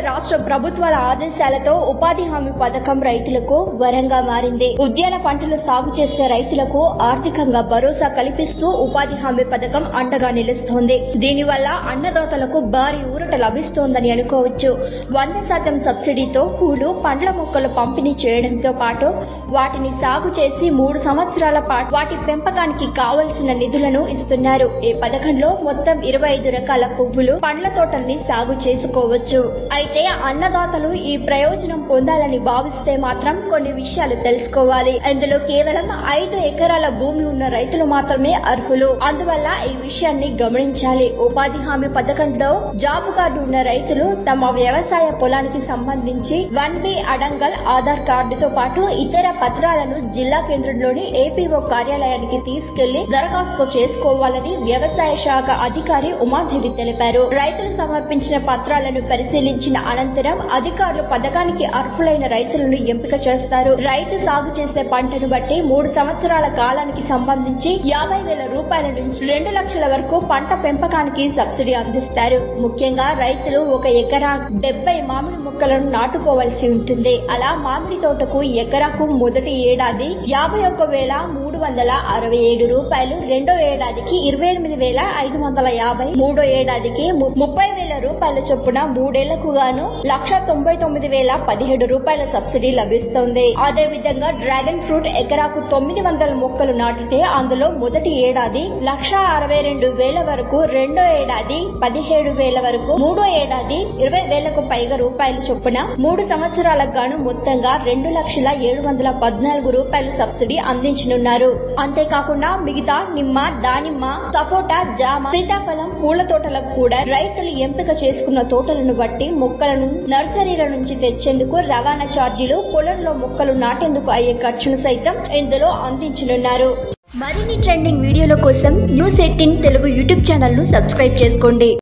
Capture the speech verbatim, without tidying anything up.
రాష్ట్ర ప్రభుత్వాల ఆదేశాలతో ఉపాధి హామీ పథకం రైతులకు వరంగా మారింది. ఉద్యాన పంటలు సాగు చేసే రైతులకు ఆర్థికంగా భరోసా కల్పిస్తూ ఉపాధి హామీ పథకం అండగా నిలుస్తోంది. దీనివల్ల అన్నదాతలకు భారీ ఊరట లభిస్తోందని అనుకోవచ్చు. వంద శాతం సబ్సిడీతో పూలు, పండ్ల మొక్కలు పంపిణీ చేయడంతో పాటు వాటిని సాగు చేసి మూడు సంవత్సరాల పాటు వాటి పెంపకానికి కావలసిన నిధులను ఇస్తున్నారు. ఈ పథకంలో మొత్తం ఇరవై ఐదు రకాల పువ్వులు, పండ్ల తోటల్ని సాగు చేసుకోవచ్చు. అయితే అన్నదాతలు ఈ ప్రయోజనం పొందాలని భావిస్తే మాత్రం కొన్ని విషయాలు తెలుసుకోవాలి. ఇందులో కేవలం ఐదు ఎకరాల భూమి ఉన్న రైతులు మాత్రమే అర్హులు. అందువల్ల ఈ విషయాన్ని గమనించాలి. ఉపాధి హామీ పథకంలో జాబ్ కార్డు ఉన్న రైతులు తమ వ్యవసాయ పొలానికి సంబంధించి వన్ బి అడంగల్ ఆధార్ కార్డుతో పాటు ఇతర పత్రాలను జిల్లా కేంద్రంలోని ఏపీఓ కార్యాలయానికి తీసుకెళ్లి దరఖాస్తు చేసుకోవాలని వ్యవసాయ శాఖ అధికారి ఉమాదేవి తెలిపారు. రైతులు సమర్పించిన పత్రాలను పరిశీలించిన అనంతరం అధికారులు పథకానికి అర్హులైన రైతులను ఎంపిక చేస్తారు. రైతు సాగు చేసే పంటను బట్టి మూడు సంవత్సరాల కాలానికి సంబంధించి యాభై వేల రూపాయల నుంచి రెండు లక్షల వరకు పంట పెంపకానికి సబ్సిడీ అందిస్తారు. ముఖ్యంగా రైతులు ఒక ఎకరా డెబ్బై మామిడి మొక్కలను నాటుకోవాల్సి ఉంటుంది. అలా మామిడి తోటకు ఎకరాకు మొదటి ఏడాది యాభై ఒక్క వేల మూడు వందల అరవై ఏడు రూపాయలు, రెండో ఏడాదికి ఇరవై ఎనిమిది వేల ఐదు వందల యాభై, మూడో ఏడాదికి ముప్పై వేల రూపాయల చొప్పున మూడేళ్లకు గాను లక్ష తొంభై తొమ్మిది వేల పదిహేడు రూపాయల సబ్సిడీ లభిస్తుంది. అదే విధంగా డ్రాగన్ ఫ్రూట్ ఎకరాకు తొమ్మిది వందల మొక్కలు నాటితే అందులో మొదటి ఏడాది లక్ష అరవై రెండు వేల వరకు, రెండో ఏడాది పదిహేడు వేల వరకు, మూడో ఏడాది ఇరవై వేలకు పైగా రూపాయల చొప్పున మూడు సంవత్సరాలకు గాను మొత్తంగా రెండు లక్షల ఏడు వందల పద్నాలుగు రూపాయలు సబ్సిడీ అందించనున్నారు. అంతేకాకుండా మిగతా నిమ్మ, దానిమ్మ, సపోటా, జామ, సీతాఫలం, పూల తోటలకు కూడా రైతులు ఎంపిక చేసుకున్న తోటలను బట్టి మొక్కలను నర్సరీల నుంచి తెచ్చేందుకు రవాణా ఛార్జీలు, పొలంలో మొక్కలు నాటేందుకు అయ్యే ఖర్చును సైతం ఇందులో అందించనున్నారు. మరిన్ని ట్రెండింగ్ వీడియోల కోసం news eighteen Telugu YouTube channel ను సబ్స్క్రైబ్ చేసుకోండి.